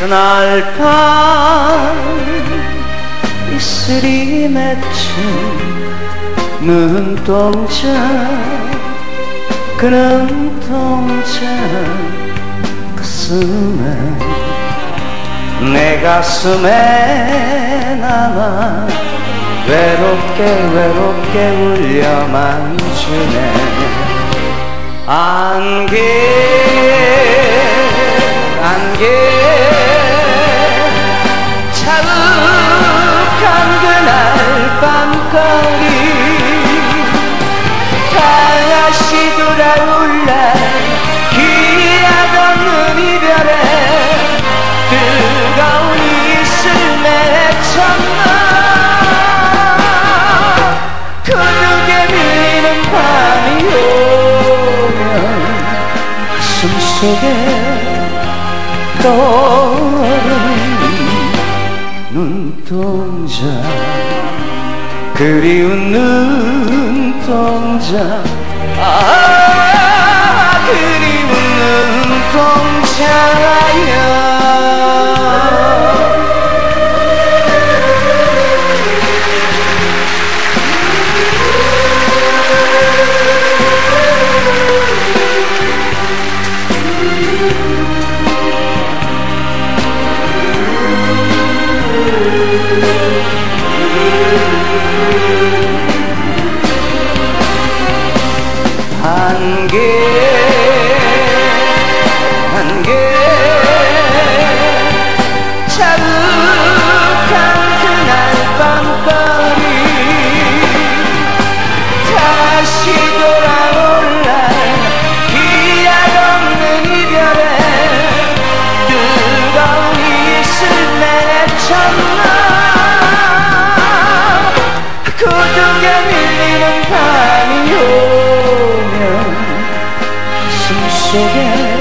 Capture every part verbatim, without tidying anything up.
그날 밤 이슬이 맺힌 눈동자, 그 눈동자 가슴에, 내 가슴에 남아 외롭게 외롭게 울려만 주네. 안개 안개 자욱한 그날 밤거리, 다시 돌아올 날 기약없는 이별에 뜨거운 이슬 맺혔나. 그누게 밀리는 밤이 오면 가슴 속에 떠오르는 눈동자, 그리운 눈동자, 아 그리운 눈동자야. 안개 안개 자욱한 그날 밤거리, 다시 돌아올 날 기약없는 이별에 뜨거운 이슬 맺혔나. 고독에 밀리는 밤이 오면 가슴 속에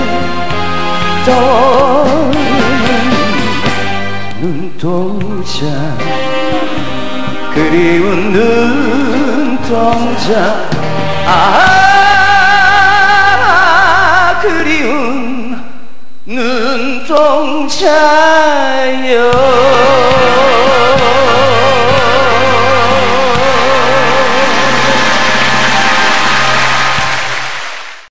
떠오르는 눈동자, 그리운 눈동자, 아 그리운 눈동자여.